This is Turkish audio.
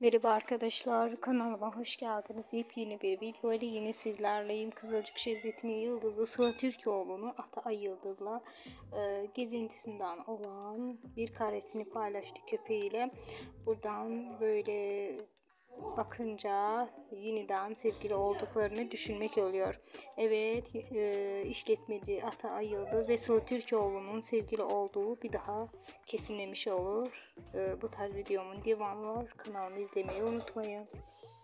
Merhaba arkadaşlar, kanalıma hoş geldiniz. Yepyeni bir video ile yine sizlerleyim. Kızılcık Şerbeti'nin yıldızı Sıla Türkoğlu'nu Atay Yıldız'la gezintisinden olan bir karesini paylaştı köpeğiyle. Buradan böyle bakınca yeniden sevgili olduklarını düşünmek oluyor. Evet, işletmeci Atay Yıldız ve Sıla Türkoğlu'nun sevgili olduğu bir daha kesinlemiş olur. Bu tarz videomun devamı var. Kanalımı izlemeyi unutmayın.